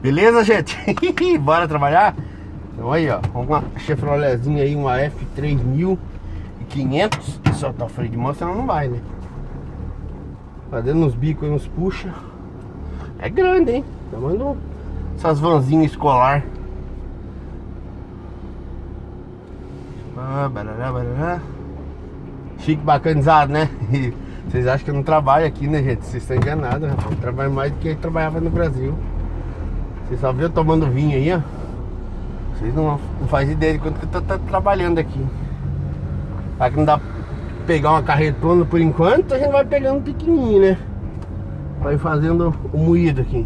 Beleza, gente? Bora trabalhar? Então aí, ó, uma Chevroletzinha aí, uma F3500. Só tá o freio de mão, senão não vai, né? Fazendo uns bicos aí, uns puxa. É grande, hein? Tamanho essas vanzinhas escolar. Barará, barará. Chique, bacanizado, né? Vocês acham que eu não trabalho aqui, né, gente? Vocês estão enganados, rapaz. Eu trabalho mais do que eu trabalhava no Brasil. Vocês só viram eu tomando vinho aí, ó. Vocês não fazem ideia de quanto que eu tô trabalhando aqui. Para que não dá pra pegar uma carretona por enquanto, a gente vai pegando pequenininho, né? Vai fazendo o moído aqui.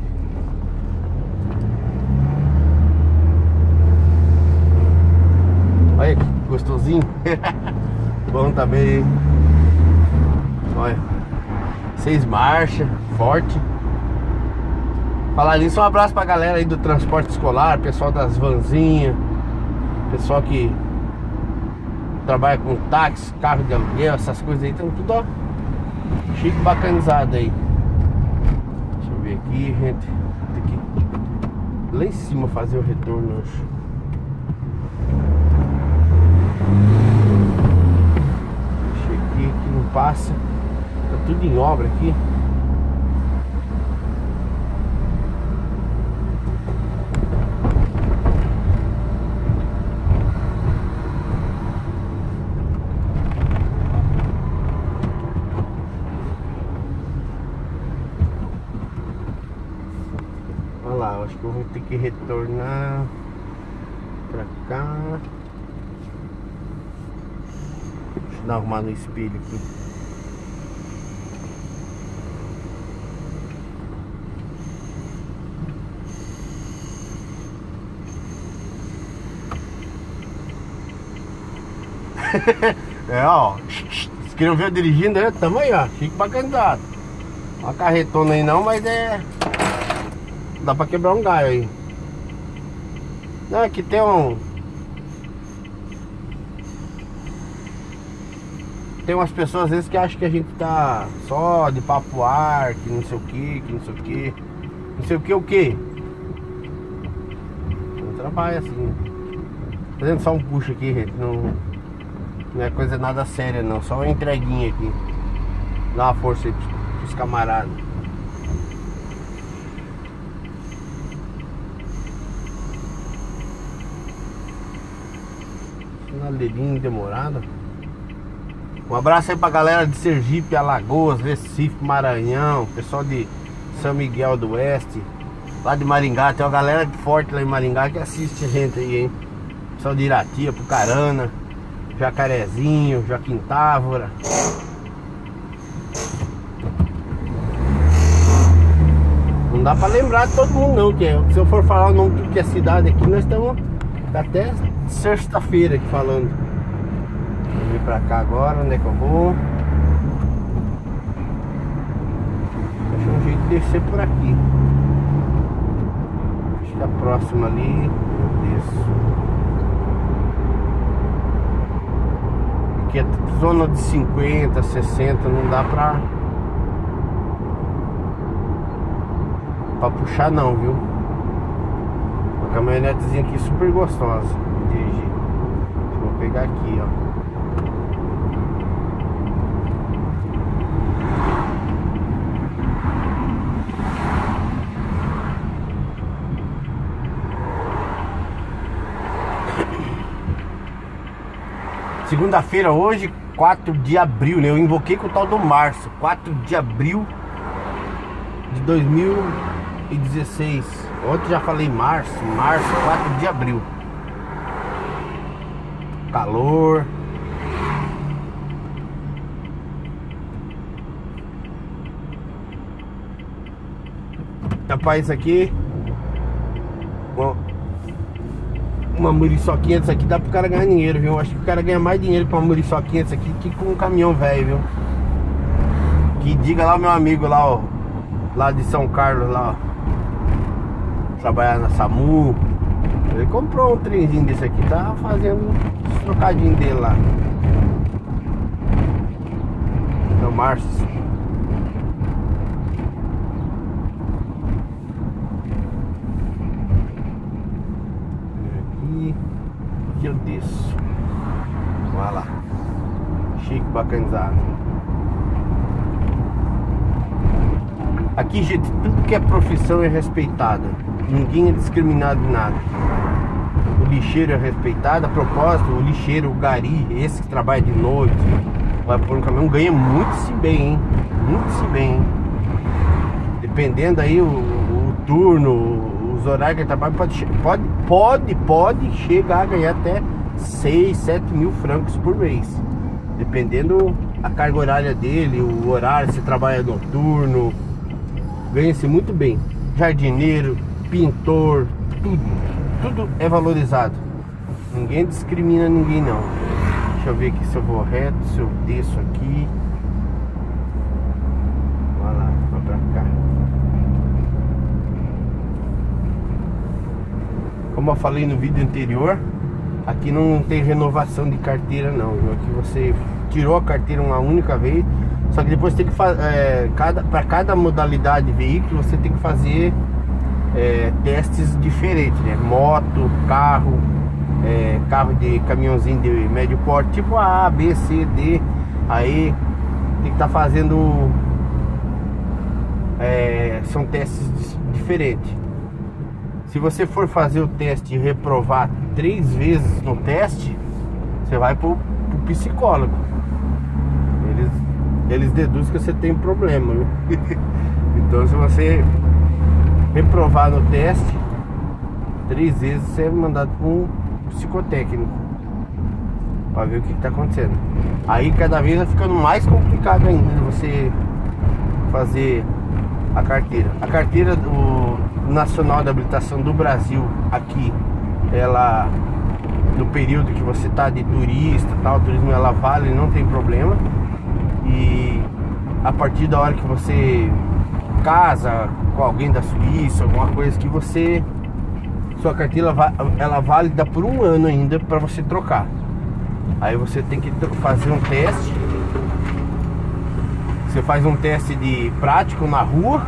Olha que gostosinho. Bom também, hein? Olha, 6 marchas, forte. Falar nisso, um abraço pra galera aí do transporte escolar, pessoal das vanzinhas, pessoal que trabalha com táxi, carro de aluguel, essas coisas aí, estão tudo, ó, chique, bacanizado aí. Deixa eu ver aqui, gente. Tem que ir lá em cima fazer o retorno hoje. Deixa aqui que não passa. Tá tudo em obra aqui. Olha lá, acho que eu vou ter que retornar pra cá. Deixa eu dar uma arrumada no espelho aqui. É, ó. Se queriam ver eu dirigindo, né? Tamo aí, ó. Chique pra candidato. Uma carretona aí não, mas é. Dá pra quebrar um galho aí. Não, aqui tem Tem umas pessoas às vezes que acham que a gente tá só de papo ar, que não sei o que, que não sei o que. Não sei o que. Não trabalha assim. Fazendo só um puxo aqui, gente. Não é coisa nada séria não. Só uma entreguinha aqui. Dá uma força aí pros camaradas. Sinaleirinho demorado. Um abraço aí pra galera de Sergipe, Alagoas, Recife, Maranhão, pessoal de São Miguel do Oeste, lá de Maringá. Tem uma galera forte lá em Maringá que assiste a gente aí, hein? Pessoal de Irati, Apucarana, Jacarezinho, Joaquim Távora. Não dá pra lembrar de todo mundo não, que se eu for falar o nome de tudo que é cidade aqui, nós estamos até sexta-feira aqui falando. Vou vir pra cá agora, onde é que eu vou? Deixa um jeito de descer por aqui. Acho que a próxima ali eu desço. Aqui é zona de 50, 60, não dá pra puxar não, viu? Uma caminhonetezinha aqui super gostosa de dirigir. Vou pegar aqui, ó. Segunda-feira hoje, 4 de abril, né? Eu invoquei com o tal do março. 4 de abril de 2016. Ontem já falei março, 4 de abril. Calor. Rapaz, isso aqui uma Muriçoca 500 aqui dá pro cara ganhar dinheiro, viu? Acho que o cara ganha mais dinheiro com uma Muriçoca 500 aqui que com um caminhão velho, viu? Que diga lá o meu amigo lá, ó, lá de São Carlos, lá, ó, trabalhar na SAMU. Ele comprou um trenzinho desse aqui, tá fazendo os trocadinhos dele lá. É o Márcio. aqui eu desço. Olha lá. Chique, bacanizado. Aqui, gente, tudo que é profissão é respeitada. Ninguém é discriminado em nada. O lixeiro é respeitado. A propósito, o lixeiro, o gari, esse que trabalha de noite, vai pôr um caminhão, ganha muito se bem, hein? Muito se bem, hein? Dependendo aí o turno, os horários que ele trabalha, pode chegar a ganhar até 6, 7 mil francos por mês. Dependendo a carga horária dele, o horário, se trabalha noturno, ganha-se muito bem. Jardineiro, pintor, tudo é valorizado. Ninguém discrimina ninguém não. Deixa eu ver aqui se eu vou reto, se eu desço aqui. Vai lá, vai pra cá. Como eu falei no vídeo anterior, aqui não tem renovação de carteira não. Aqui você tirou a carteira uma única vez, só que depois tem que fazer para cada modalidade de veículo você tem que fazer testes diferentes, né? Moto, carro, carro de caminhãozinho de médio porte, tipo A, B, C, D. Aí tem que estar fazendo são testes diferentes. Se você for fazer o teste e reprovar 3 vezes no teste, você vai pro psicólogo. Eles deduzem que você tem problema, né? Então se você reprovar no teste 3 vezes, você é mandado para um psicotécnico para ver o que está acontecendo. Aí cada vez vai ficando mais complicado ainda de você fazer a carteira. A carteira do Nacional de Habilitação do Brasil aqui, ela no período que você tá de turista, tal, turismo, ela vale, não tem problema. E a partir da hora que você casa com alguém da Suíça, alguma coisa que você, sua carteira ela é válida por 1 ano ainda para você trocar. Aí você tem que fazer um teste. Você faz um teste de prático na rua.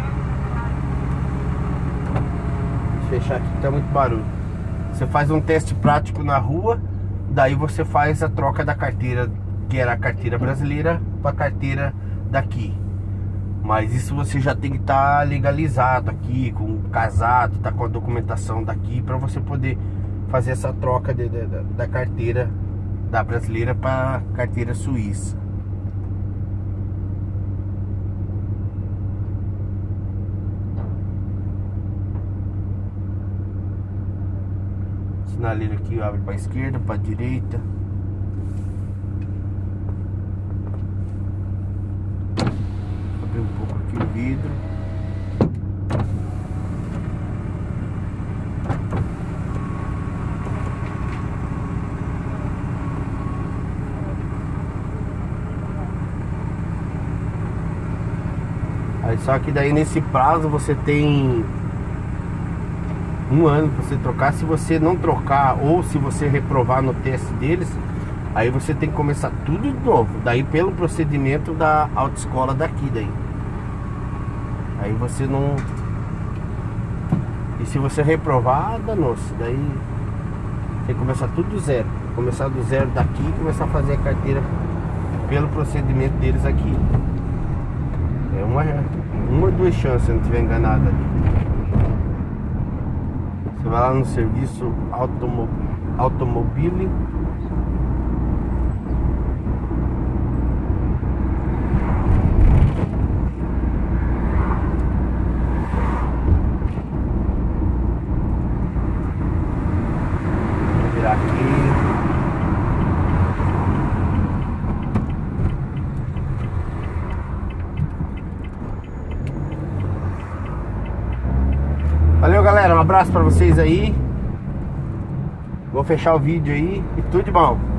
Deixa eu fechar aqui que tá muito barulho. Você faz um teste prático na rua, daí você faz a troca da carteira, que era a carteira brasileira, para a carteira daqui. Mas isso você já tem que estar legalizado aqui, casado, tá com a documentação daqui, para você poder fazer essa troca da carteira da brasileira para a carteira suíça. Sinaleiro aqui abre para a esquerda, para a direita. Abrir um pouco aqui o vidro. Aí só que daí nesse prazo você tem 1 ano para você trocar. Se você não trocar ou se você reprovar no teste deles, aí você tem que começar tudo de novo. Daí pelo procedimento da autoescola daqui daí. Aí você não... E se você reprovar, danou-se. Daí tem que começar tudo do zero. Começar do zero daqui e começar a fazer a carteira pelo procedimento deles aqui. É uma ou 2 chances, se eu não estiver enganado ali. Você vai lá no serviço Automobile. Vou virar aqui. Valeu, galera, um abraço pra vocês aí. Vou fechar o vídeo aí e tudo de bom.